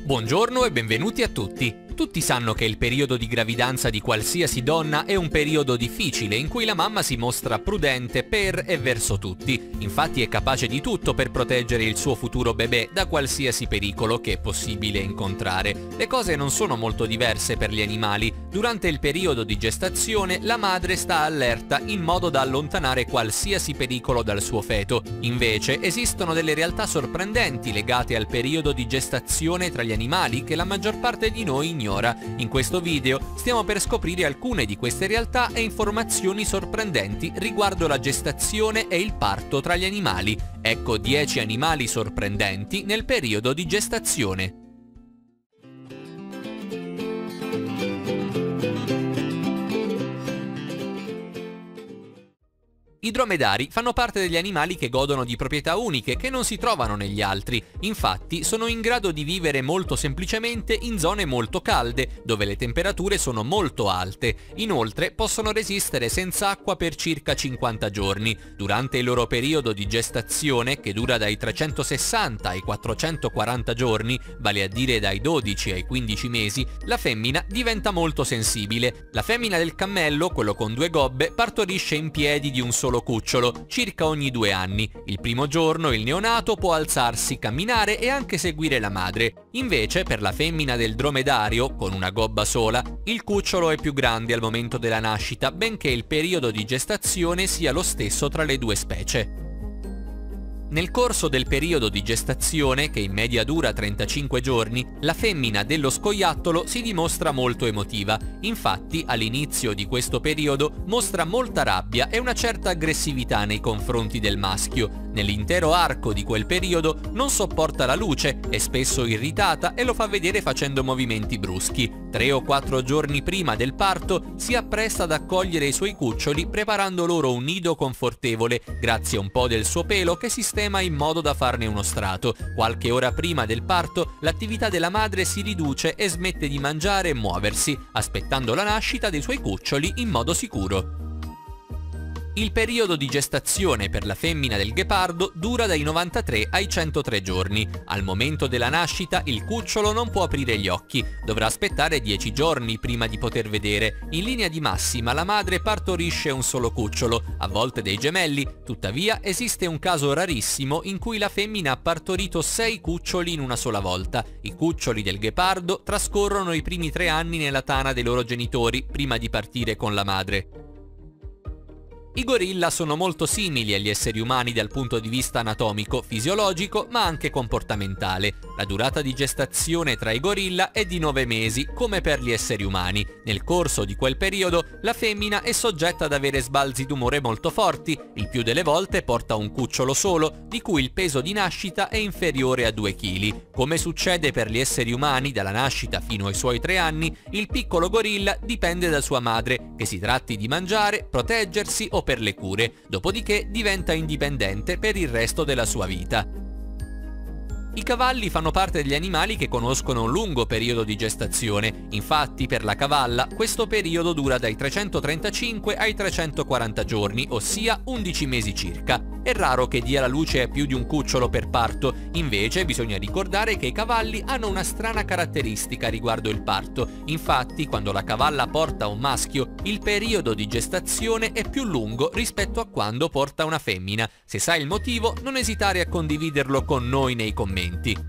Buongiorno e benvenuti a tutti. Tutti sanno che il periodo di gravidanza di qualsiasi donna è un periodo difficile in cui la mamma si mostra prudente per e verso tutti. Infatti è capace di tutto per proteggere il suo futuro bebè da qualsiasi pericolo che è possibile incontrare. Le cose non sono molto diverse per gli animali. Durante il periodo di gestazione la madre sta allerta in modo da allontanare qualsiasi pericolo dal suo feto. Invece esistono delle realtà sorprendenti legate al periodo di gestazione tra gli animali che la maggior parte di noi ignora. In questo video stiamo per scoprire alcune di queste realtà e informazioni sorprendenti riguardo la gestazione e il parto tra gli animali. Ecco 10 animali sorprendenti nel periodo di gestazione. I dromedari fanno parte degli animali che godono di proprietà uniche che non si trovano negli altri. Infatti sono in grado di vivere molto semplicemente in zone molto calde, dove le temperature sono molto alte. Inoltre possono resistere senza acqua per circa 50 giorni. Durante il loro periodo di gestazione, che dura dai 360 ai 440 giorni, vale a dire dai 12 ai 15 mesi, la femmina diventa molto sensibile. La femmina del cammello, quello con 2 gobbe, partorisce in piedi di un solo cucciolo, circa ogni 2 anni. Il primo giorno il neonato può alzarsi, camminare e anche seguire la madre. Invece, per la femmina del dromedario, con una gobba sola, il cucciolo è più grande al momento della nascita, benché il periodo di gestazione sia lo stesso tra le due specie. Nel corso del periodo di gestazione, che in media dura 35 giorni, la femmina dello scoiattolo si dimostra molto emotiva. Infatti, all'inizio di questo periodo mostra molta rabbia e una certa aggressività nei confronti del maschio. Nell'intero arco di quel periodo non sopporta la luce, è spesso irritata e lo fa vedere facendo movimenti bruschi. 3 o 4 giorni prima del parto si appresta ad accogliere i suoi cuccioli preparando loro un nido confortevole grazie a un po' del suo pelo che sistema in modo da farne uno strato. Qualche ora prima del parto l'attività della madre si riduce e smette di mangiare e muoversi, aspettando la nascita dei suoi cuccioli in modo sicuro. Il periodo di gestazione per la femmina del ghepardo dura dai 93 ai 103 giorni. Al momento della nascita il cucciolo non può aprire gli occhi, dovrà aspettare 10 giorni prima di poter vedere. In linea di massima la madre partorisce un solo cucciolo, a volte dei gemelli, tuttavia esiste un caso rarissimo in cui la femmina ha partorito 6 cuccioli in una sola volta. I cuccioli del ghepardo trascorrono i primi 3 anni nella tana dei loro genitori prima di partire con la madre. I gorilla sono molto simili agli esseri umani dal punto di vista anatomico, fisiologico, ma anche comportamentale. La durata di gestazione tra i gorilla è di 9 mesi, come per gli esseri umani. Nel corso di quel periodo, la femmina è soggetta ad avere sbalzi d'umore molto forti, il più delle volte porta un cucciolo solo, di cui il peso di nascita è inferiore a 2 kg. Come succede per gli esseri umani dalla nascita fino ai suoi 3 anni, il piccolo gorilla dipende da sua madre, che si tratti di mangiare, proteggersi o per le cure, dopodiché diventa indipendente per il resto della sua vita. I cavalli fanno parte degli animali che conoscono un lungo periodo di gestazione. Infatti, per la cavalla, questo periodo dura dai 335 ai 340 giorni, ossia 11 mesi circa. È raro che dia alla luce a più di un cucciolo per parto, invece bisogna ricordare che i cavalli hanno una strana caratteristica riguardo il parto. Infatti, quando la cavalla porta un maschio, il periodo di gestazione è più lungo rispetto a quando porta una femmina. Se sai il motivo, non esitare a condividerlo con noi nei commenti.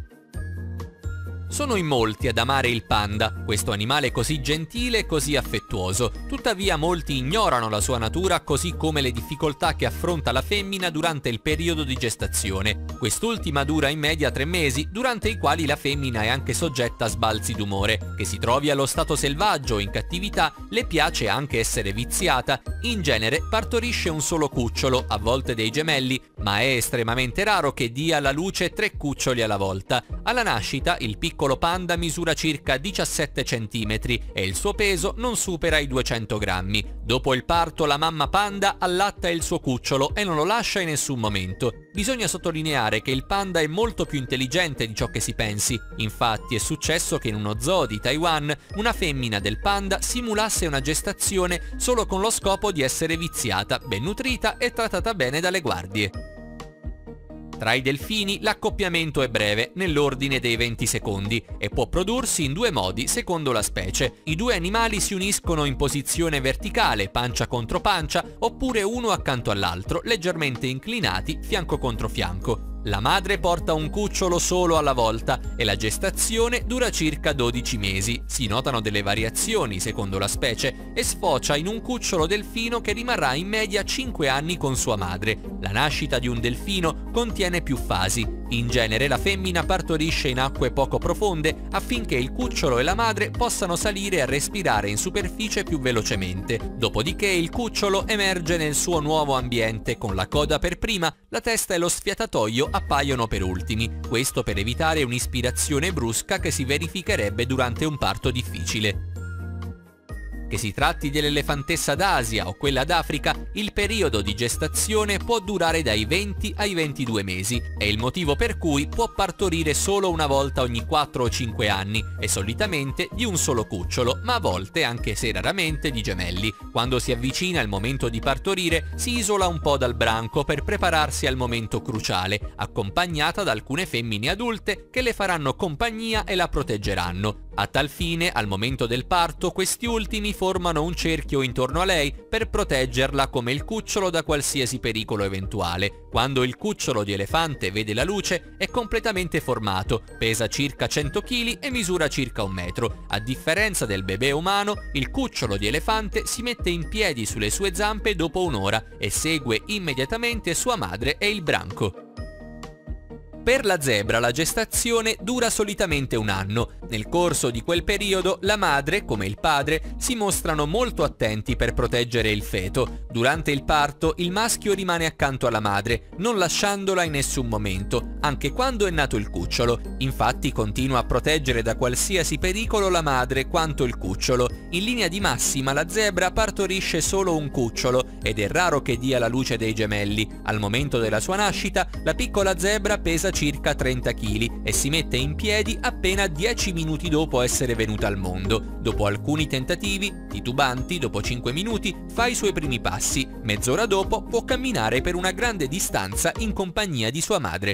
Sono in molti ad amare il panda, questo animale così gentile e così affettuoso. Tuttavia molti ignorano la sua natura, così come le difficoltà che affronta la femmina durante il periodo di gestazione. Quest'ultima dura in media 3 mesi, durante i quali la femmina è anche soggetta a sbalzi d'umore. Che si trovi allo stato selvaggio o in cattività, le piace anche essere viziata. In genere partorisce un solo cucciolo, a volte dei gemelli, ma è estremamente raro che dia alla luce 3 cuccioli alla volta. Alla nascita il piccolo panda misura circa 17 cm e il suo peso non supera i 200 grammi. Dopo il parto la mamma panda allatta il suo cucciolo e non lo lascia in nessun momento. Bisogna sottolineare che il panda è molto più intelligente di ciò che si pensi. Infatti è successo che in uno zoo di Taiwan una femmina del panda simulasse una gestazione solo con lo scopo di essere viziata, ben nutrita e trattata bene dalle guardie. Tra i delfini l'accoppiamento è breve, nell'ordine dei 20 secondi, e può prodursi in due modi secondo la specie. I due animali si uniscono in posizione verticale, pancia contro pancia, oppure uno accanto all'altro, leggermente inclinati, fianco contro fianco. La madre porta un cucciolo solo alla volta e la gestazione dura circa 12 mesi. Si notano delle variazioni secondo la specie e sfocia in un cucciolo delfino che rimarrà in media 5 anni con sua madre. La nascita di un delfino contiene più fasi. In genere la femmina partorisce in acque poco profonde affinché il cucciolo e la madre possano salire e respirare in superficie più velocemente. Dopodiché il cucciolo emerge nel suo nuovo ambiente con la coda per prima, la testa e lo sfiatatoio appaiono per ultimi. Questo per evitare un'ispirazione brusca che si verificherebbe durante un parto difficile. Che si tratti dell'elefantessa d'Asia o quella d'Africa, il periodo di gestazione può durare dai 20 ai 22 mesi. È il motivo per cui può partorire solo una volta ogni 4 o 5 anni e solitamente di un solo cucciolo, ma a volte, anche se raramente, di gemelli. Quando si avvicina il momento di partorire, si isola un po' dal branco per prepararsi al momento cruciale, accompagnata da alcune femmine adulte che le faranno compagnia e la proteggeranno. A tal fine, al momento del parto, questi ultimi formano un cerchio intorno a lei per proteggerla come il cucciolo da qualsiasi pericolo eventuale. Quando il cucciolo di elefante vede la luce è completamente formato, pesa circa 100 kg e misura circa 1 metro. A differenza del bebè umano, il cucciolo di elefante si mette in piedi sulle sue zampe dopo un'ora e segue immediatamente sua madre e il branco. Per la zebra la gestazione dura solitamente 1 anno. Nel corso di quel periodo la madre, come il padre, si mostrano molto attenti per proteggere il feto. Durante il parto il maschio rimane accanto alla madre, non lasciandola in nessun momento, anche quando è nato il cucciolo. Infatti continua a proteggere da qualsiasi pericolo la madre quanto il cucciolo. In linea di massima la zebra partorisce solo un cucciolo ed è raro che dia la luce dei gemelli. Al momento della sua nascita la piccola zebra pesa circa 30 kg e si mette in piedi appena 10 minuti dopo essere venuta al mondo. Dopo alcuni tentativi, titubanti, dopo 5 minuti, fa i suoi primi passi. Mezz'ora dopo può camminare per una grande distanza in compagnia di sua madre.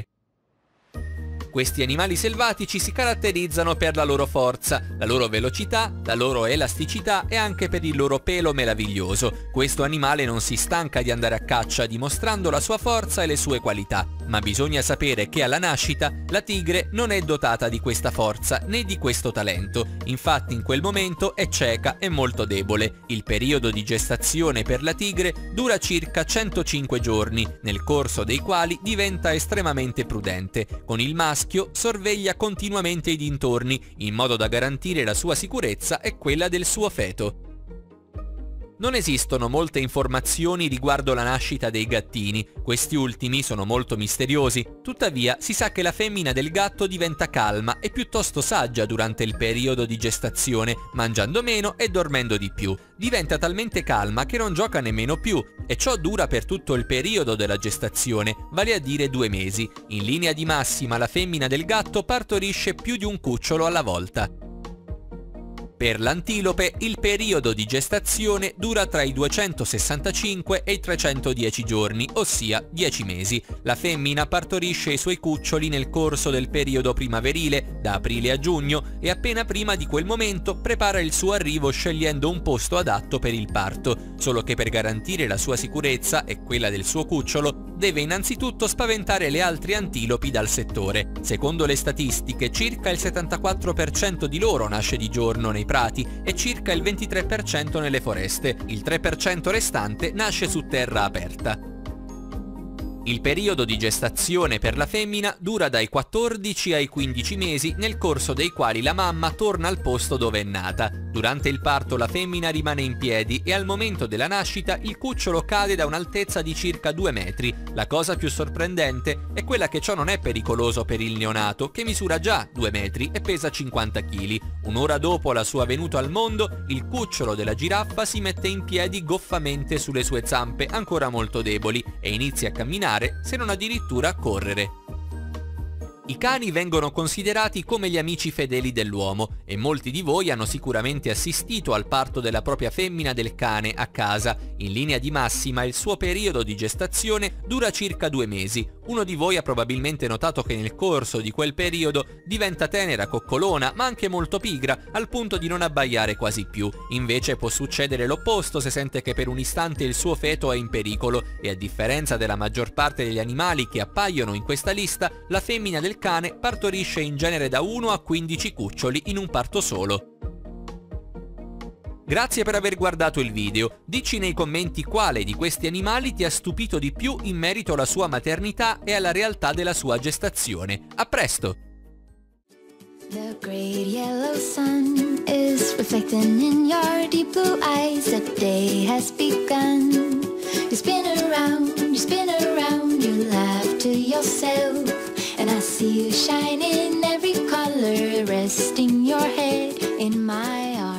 Questi animali selvatici si caratterizzano per la loro forza, la loro velocità, la loro elasticità e anche per il loro pelo meraviglioso. Questo animale non si stanca di andare a caccia dimostrando la sua forza e le sue qualità. Ma bisogna sapere che alla nascita la tigre non è dotata di questa forza né di questo talento. Infatti in quel momento è cieca e molto debole. Il periodo di gestazione per la tigre dura circa 105 giorni, nel corso dei quali diventa estremamente prudente. Con il maschio sorveglia continuamente i dintorni, in modo da garantire la sua sicurezza e quella del suo feto. Non esistono molte informazioni riguardo la nascita dei gattini, questi ultimi sono molto misteriosi, tuttavia si sa che la femmina del gatto diventa calma e piuttosto saggia durante il periodo di gestazione, mangiando meno e dormendo di più. Diventa talmente calma che non gioca nemmeno più e ciò dura per tutto il periodo della gestazione, vale a dire 2 mesi. In linea di massima la femmina del gatto partorisce più di un cucciolo alla volta. Per l'antilope il periodo di gestazione dura tra i 265 e i 310 giorni, ossia 10 mesi. La femmina partorisce i suoi cuccioli nel corso del periodo primaverile, da aprile a giugno, e appena prima di quel momento prepara il suo arrivo scegliendo un posto adatto per il parto, solo che per garantire la sua sicurezza e quella del suo cucciolo deve innanzitutto spaventare le altre antilopi dal settore. Secondo le statistiche, circa il 74% di loro nasce di giorno nei prati e circa il 23% nelle foreste. Il 3% restante nasce su terra aperta. Il periodo di gestazione per la femmina dura dai 14 ai 15 mesi, nel corso dei quali la mamma torna al posto dove è nata. Durante il parto la femmina rimane in piedi e al momento della nascita il cucciolo cade da un'altezza di circa 2 metri. La cosa più sorprendente è quella che ciò non è pericoloso per il neonato, che misura già 2 metri e pesa 50 kg. Un'ora dopo la sua venuta al mondo, il cucciolo della giraffa si mette in piedi goffamente sulle sue zampe ancora molto deboli e inizia a camminare, se non addirittura a correre. I cani vengono considerati come gli amici fedeli dell'uomo e molti di voi hanno sicuramente assistito al parto della propria femmina del cane a casa. In linea di massima il suo periodo di gestazione dura circa 2 mesi. Uno di voi ha probabilmente notato che nel corso di quel periodo diventa tenera, coccolona, ma anche molto pigra, al punto di non abbaiare quasi più. Invece può succedere l'opposto se sente che per un istante il suo feto è in pericolo e, a differenza della maggior parte degli animali che appaiono in questa lista, la femmina del cane partorisce in genere da 1 a 15 cuccioli in un parto solo. Grazie per aver guardato il video, dici nei commenti quale di questi animali ti ha stupito di più in merito alla sua maternità e alla realtà della sua gestazione. A presto! The great yellow sun is reflecting in your deep blue eyes. The day has begun. You spin around, you laugh to yourself. And I see you shine in every color, resting your head in my arms.